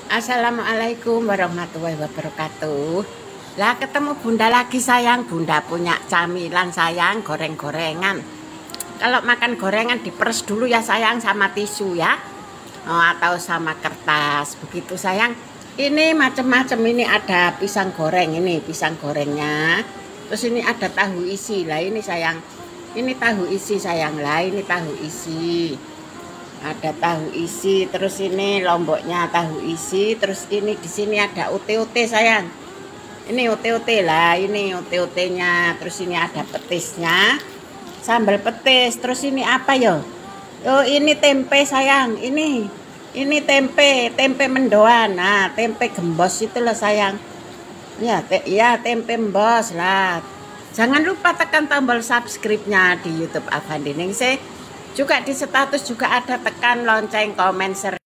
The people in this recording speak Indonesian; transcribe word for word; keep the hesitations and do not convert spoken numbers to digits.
Assalamualaikum warahmatullahi wabarakatuh. Lah ketemu Bunda lagi sayang. Bunda punya camilan sayang, goreng-gorengan. Kalau makan gorengan diperes dulu ya sayang sama tisu ya. Oh, atau sama kertas begitu sayang. Ini macam-macam, ini ada pisang goreng, ini pisang gorengnya. Terus ini ada tahu isi. Lah ini sayang. Ini tahu isi sayang. Lah ini tahu isi. Ada tahu isi, terus ini lomboknya tahu isi, terus ini di sini ada ute-ute sayang. Ini ute-ute lah, ini ute-utenya, terus ini ada petisnya, sambal petis, terus ini apa yo? Oh ini tempe sayang, ini ini tempe, tempe mendoan, nah tempe gembos itu loh sayang. Ya, te ya tempe embos lah. Jangan lupa tekan tombol subscribe-nya di YouTube Avandi Ningsih. Juga di status juga ada tekan lonceng komen share.